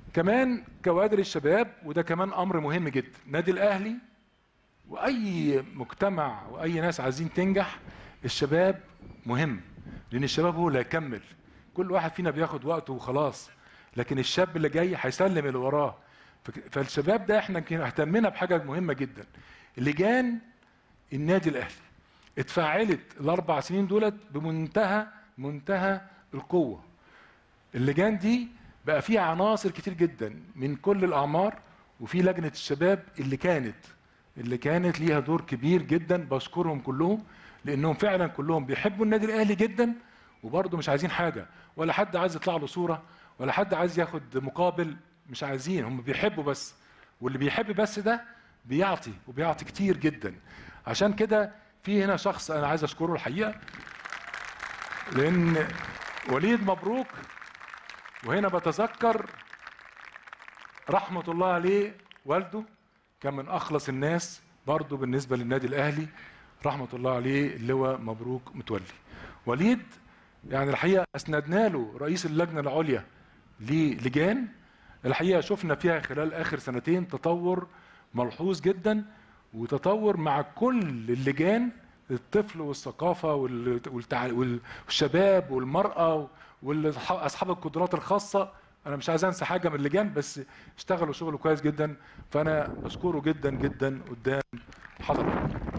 كمان كوادر الشباب، وده كمان امر مهم جدا. نادي الاهلي واي مجتمع واي ناس عايزين تنجح، الشباب مهم، لان الشباب هو اللي هيكمل. كل واحد فينا بياخد وقته وخلاص، لكن الشاب اللي جاي هيسلم اللي وراه. فالشباب ده احنا اهتمينا بحاجه مهمه جدا. لجان النادي الاهلي اتفعلت الاربع سنين دولت بمنتهى القوه. اللجان دي بقى فيها عناصر كتير جدا من كل الاعمار، وفي لجنه الشباب اللي كانت ليها دور كبير جدا. بشكرهم كلهم لانهم فعلا كلهم بيحبوا النادي الاهلي جدا، وبرضه مش عايزين حاجه، ولا حد عايز يطلع له صوره، ولا حد عايز ياخد مقابل. مش عايزين، هم بيحبوا بس، واللي بيحب بس ده بيعطي، وبيعطي كتير جدا. عشان كده في هنا شخص انا عايز اشكره الحقيقه، لان وليد مبروك، وهنا بتذكر رحمه الله عليه والده كان من اخلص الناس برضه بالنسبه للنادي الاهلي، رحمه الله عليه، اللواء مبروك متولي. وليد يعني الحقيقه اسندنا له رئيس اللجنه العليا للجان، الحقيقه شفنا فيها خلال اخر سنتين تطور ملحوظ جدا، وتطور مع كل اللجان، الطفل والثقافه والشباب والمراه واصحاب القدرات الخاصه. انا مش عايز انسى حاجه من اللجان، بس اشتغلوا شغل كويس جدا، فانا بشكره جدا جدا قدام حضرتك.